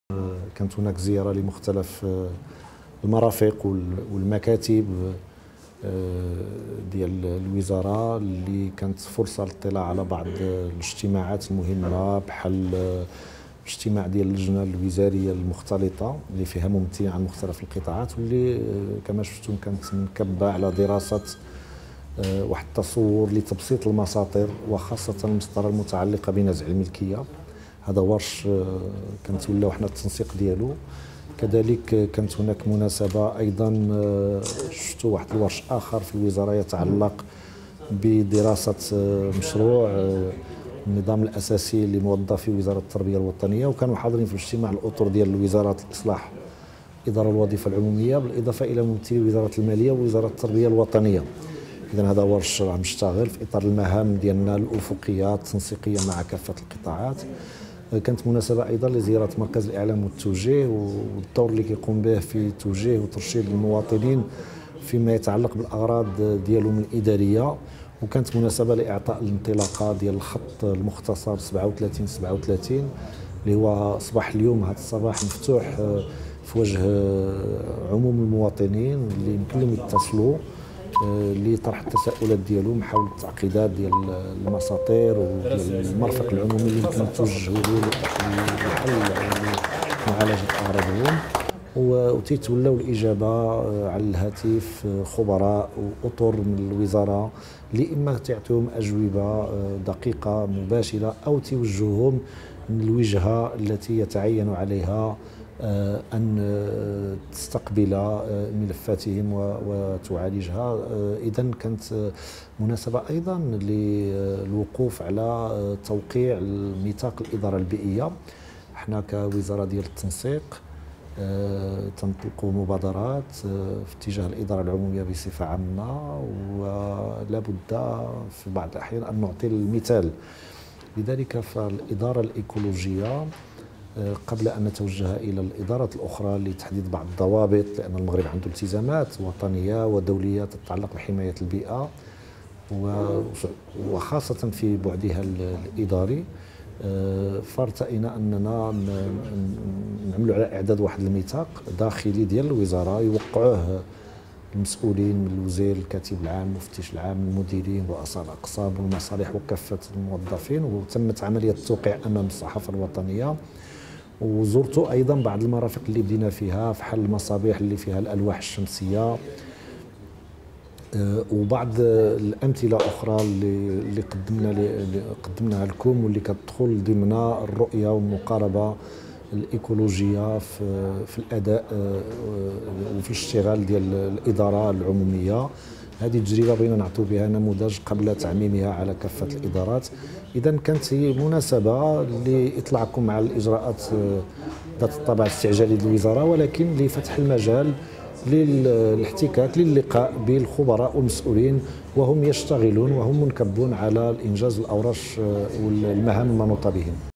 كانت هناك زيارة لمختلف المرافق والمكاتب ديال الوزارة، اللي كانت فرصة للاطلاع على بعض الاجتماعات المهمة، بحال الاجتماع ديال اللجنة الوزارية المختلطة اللي فيها ممثلين عن مختلف القطاعات، واللي كما شفتم كانت منكبة على دراسة واحد التصور لتبسيط المساطر وخاصة المسطرة المتعلقة بنزع الملكية. هذا ورش كانت ولاو حنا التنسيق ديالو. كذلك كانت هناك مناسبة أيضا شفتوا واحد الورش آخر في الوزارة يتعلق بدراسة مشروع النظام الأساسي لموظفي وزارة التربية الوطنية، وكانوا حاضرين في الاجتماع الأطر ديال وزارة الإصلاح إدارة الوظيفة العمومية، بالإضافة إلى ممثلي وزارة المالية ووزارة التربية الوطنية. إذا هذا ورش عم يشتغل في إطار المهام ديالنا الأفقية التنسيقية مع كافة القطاعات. كانت مناسبة أيضا لزيارة مركز الإعلام والتوجيه والدور اللي كيقوم به في توجيه وترشيد المواطنين فيما يتعلق بالأغراض ديالهم الإدارية، وكانت مناسبة لإعطاء الانطلاقة ديال الخط المختصر 37 اللي هو صباح اليوم. هذا الصباح مفتوح في وجه عموم المواطنين اللي يمكن لهم يتصلوا لطرح التساؤلات ديالهم حول التعقيدات ديال المساطير والمرفق العمومي اللي يمكن توجهوا له لحل معالجه اغراضهم، وتيتولاو الاجابه على الهاتف خبراء واطر من الوزاره اللي اما تعطيهم اجوبه دقيقه مباشره او توجههم من الوجهه التي يتعين عليها أن تستقبل ملفاتهم وتعالجها. إذن كانت مناسبة أيضا للوقوف على توقيع ميثاق الإدارة البيئية. احنا كوزارة ديال التنسيق تنطلقوا مبادرات في اتجاه الإدارة العمومية بصفة عامة، ولا بد في بعض الأحيان أن نعطي المثال. لذلك فالإدارة الإيكولوجية قبل أن نتوجه إلى الإدارات الأخرى لتحديد بعض الضوابط، لأن المغرب عنده التزامات وطنية ودولية تتعلق بحماية البيئة وخاصة في بعدها الإداري، فارتئينا أننا نعملوا على إعداد واحد الميثاق داخلي ديال الوزارة يوقعوه المسؤولين من الوزير، الكاتب العام، المفتش العام، المديرين، رؤساء الأقسام والمصالح وكافة الموظفين، وتمت عملية التوقيع أمام الصحافة الوطنية. وزرت ايضا بعض المرافق اللي بدينا فيها في حل المصابيح اللي فيها الالواح الشمسيه، وبعض الامثله اخرى اللي قدمناها لكم واللي كتدخل ضمن الرؤيه والمقاربه الايكولوجيه في الاداء وفي الاشتغال ديال الاداره العموميه. هذه التجربه بغينا نعطيو بها نموذج قبل تعميمها على كافه الادارات. اذا كانت هي مناسبه لاطلاعكم على الاجراءات ذات الطابع الاستعجالي للوزاره، ولكن لفتح المجال للاحتكاك للقاء بالخبراء والمسؤولين وهم يشتغلون وهم منكبون على الانجاز الاورش والمهام المنوطه بهم.